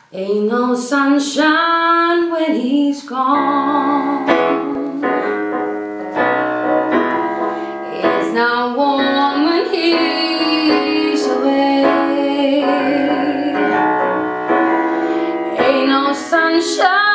Ain't no sunshine when he's gone. It's not warm when he's away. Ain't no sunshine